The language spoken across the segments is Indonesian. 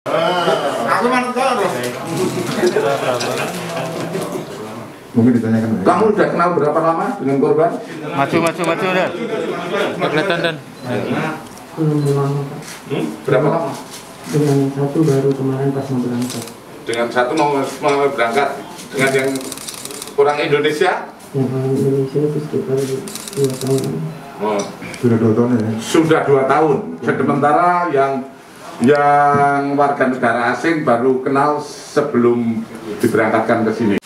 Aku manut karo. Mungkin ditanyakan. Kamu udah kenal berapa lama dengan korban? Maju Dan. Kelihatan Dan. Belum lama Pak. Berapa lama? Dengan satu baru kemarin pas mau berangkat. Dengan satu mau berangkat. Dengan yang orang Indonesia? Yang orang Indonesia itu sekitar 2 tahun. Oh. Sudah 2 tahun ya? Sudah 2 tahun. Sementara yang warga negara asing baru kenal sebelum diberangkatkan ke sini.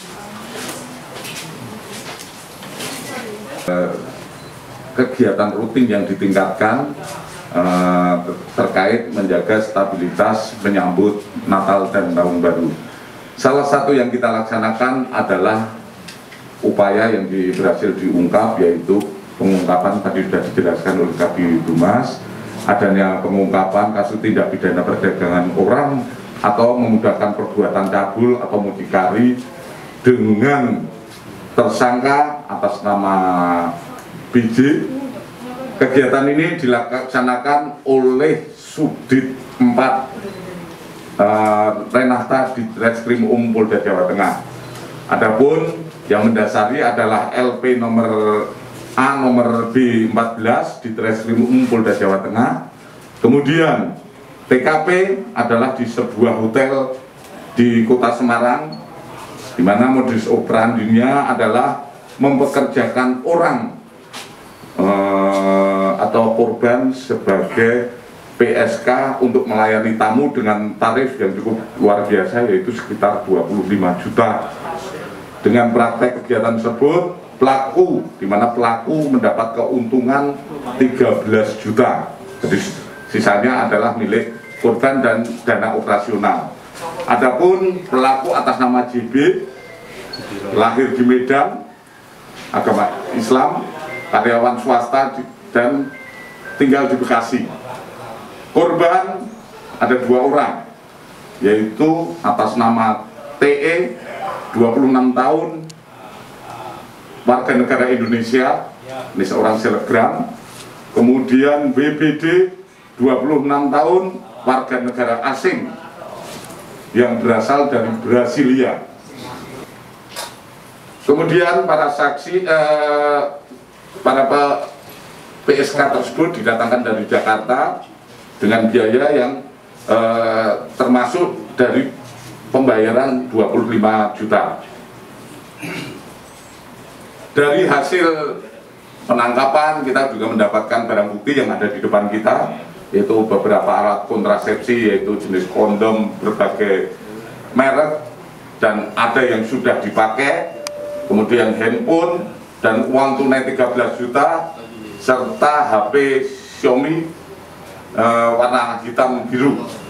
Kegiatan rutin yang ditingkatkan terkait menjaga stabilitas menyambut Natal dan Tahun Baru. Salah satu yang kita laksanakan adalah upaya yang berhasil diungkap, yaitu pengungkapan tadi sudah dijelaskan oleh Kabid Humas, adanya pengungkapan kasus tindak pidana perdagangan orang atau memudahkan perbuatan cabul atau mucikari dengan tersangka atas nama BJ. Kegiatan ini dilaksanakan oleh Subdit 4 Renata di Reskrim Polda Jawa Tengah. Adapun yang mendasari adalah LP nomor A nomor B14 di Reskrim Polda Jawa Tengah. Kemudian TKP adalah di sebuah hotel di Kota Semarang, di mana modus operandinya adalah mempekerjakan orang atau korban sebagai PSK untuk melayani tamu dengan tarif yang cukup luar biasa, yaitu sekitar 25 juta. Dengan praktek kegiatan tersebut, pelaku, di mana pelaku mendapat keuntungan 13 juta. Jadi sisanya adalah milik korban dan dana operasional. Adapun pelaku atas nama JB, lahir di Medan, agama Islam, karyawan swasta dan tinggal di Bekasi. Korban ada 2 orang, yaitu atas nama TE, 26 tahun, warga negara Indonesia, ini seorang selebgram. Kemudian BBD, 26 tahun, warga negara asing yang berasal dari Brasilia. Kemudian para saksi, para PSK tersebut didatangkan dari Jakarta dengan biaya yang termasuk dari pembayaran 25 juta. Dari hasil penangkapan kita juga mendapatkan barang bukti yang ada di depan kita, yaitu beberapa alat kontrasepsi, yaitu jenis kondom berbagai merek dan ada yang sudah dipakai, kemudian handphone dan uang tunai 13 juta serta HP Xiaomi warna hitam biru.